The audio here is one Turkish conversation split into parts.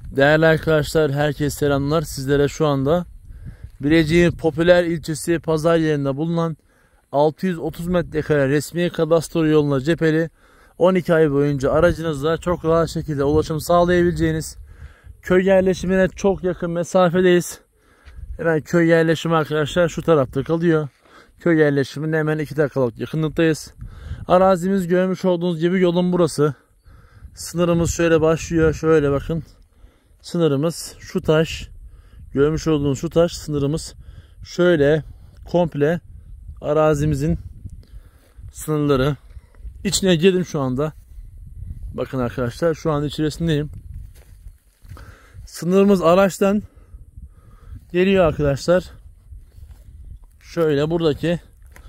Değerli arkadaşlar, herkese selamlar. Sizlere şu anda Bilecik'in popüler ilçesi pazar yerinde bulunan 630 metrekare resmi kadastro yoluna cepheli 12 ay boyunca aracınızla çok rahat şekilde ulaşım sağlayabileceğiniz köy yerleşimine çok yakın mesafedeyiz. Hemen köy yerleşimi arkadaşlar şu tarafta kalıyor. Köy yerleşimine hemen 2 dakikalık yakınlıktayız. Arazimiz görmüş olduğunuz gibi yolun burası. Sınırımız şöyle başlıyor. Şöyle bakın. Sınırımız şu taş. Görmüş olduğunuz şu taş sınırımız. Şöyle komple arazimizin sınırları. İçine girdim şu anda. Bakın arkadaşlar, şu an içerisindeyim. Sınırımız araçtan geliyor arkadaşlar. Şöyle buradaki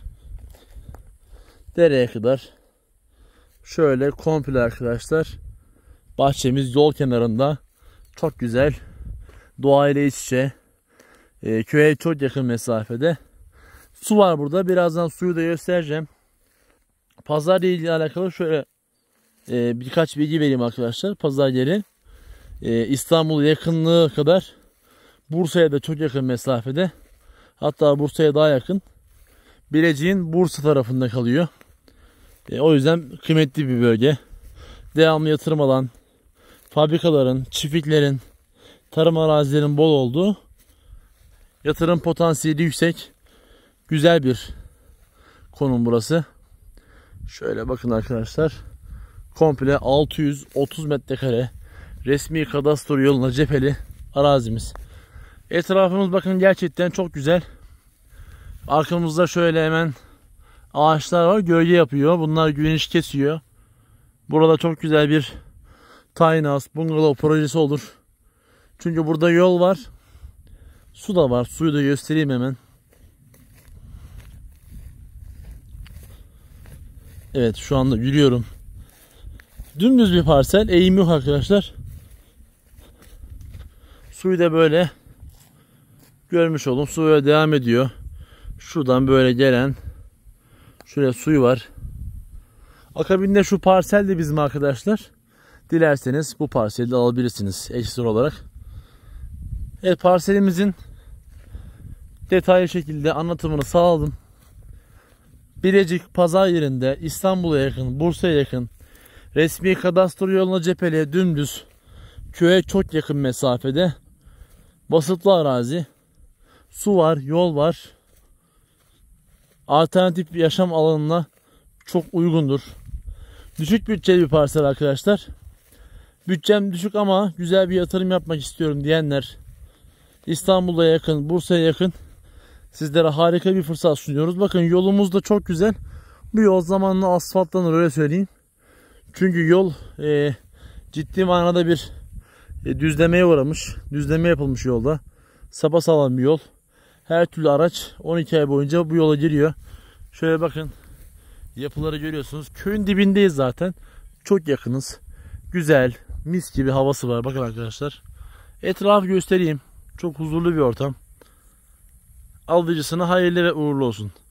dereye kadar. Şöyle komple arkadaşlar. Bahçemiz yol kenarında. Çok güzel. Doğayla iç içe. Köye çok yakın mesafede. Su var burada. Birazdan suyu da göstereceğim. Pazar yeri ile alakalı şöyle birkaç bilgi vereyim arkadaşlar. Pazar yeri İstanbul yakınlığı kadar Bursa'ya da çok yakın mesafede. Hatta Bursa'ya daha yakın. Bilecik'in Bursa tarafında kalıyor. O yüzden kıymetli bir bölge. Devamlı yatırım alan, fabrikaların, çiftliklerin, tarım arazilerin bol olduğu, yatırım potansiyeli yüksek, güzel bir konum burası. Şöyle bakın arkadaşlar. Komple 630 metrekare resmi kadastro yoluna cepheli arazimiz. Etrafımız bakın gerçekten çok güzel. Arkamızda şöyle hemen ağaçlar var. Gölge yapıyor. Bunlar güneş kesiyor. Burada çok güzel bir tiny house, bungalov projesi olur. Çünkü burada yol var. Su da var. Suyu da göstereyim hemen. Evet, şu anda yürüyorum. Dümdüz bir parsel. Eğim yok arkadaşlar. Suyu da böyle görmüş oldum. Su böyle devam ediyor. Şuradan böyle gelen şuraya suyu var. Akabinde şu parsel de bizim arkadaşlar. Dilerseniz bu parseli de alabilirsiniz ekstra olarak. Evet, parselimizin detaylı şekilde anlatımını sağladım. Bilecik pazar yerinde İstanbul'a yakın, Bursa'ya yakın, resmi kadastro yoluna cepheli, dümdüz, köye çok yakın mesafede, basıtlı arazi, su var, yol var. Alternatif bir yaşam alanına çok uygundur. Düşük bütçeli bir parsel arkadaşlar. Bütçem düşük ama güzel bir yatırım yapmak istiyorum diyenler, İstanbul'a yakın, Bursa'ya yakın, sizlere harika bir fırsat sunuyoruz. Bakın yolumuz da çok güzel. Bu yol zamanla asfaltlanır, öyle söyleyeyim. Çünkü yol ciddi manada bir düzlemeye uğramış. Düzleme yapılmış yolda. Sapasağlam bir yol. Her türlü araç 12 ay boyunca bu yola giriyor. Şöyle bakın. Yapıları görüyorsunuz. Köyün dibindeyiz zaten. Çok yakınız. Güzel, mis gibi havası var. Bakın arkadaşlar. Etrafı göstereyim. Çok huzurlu bir ortam. Alıcısına hayırlı ve uğurlu olsun.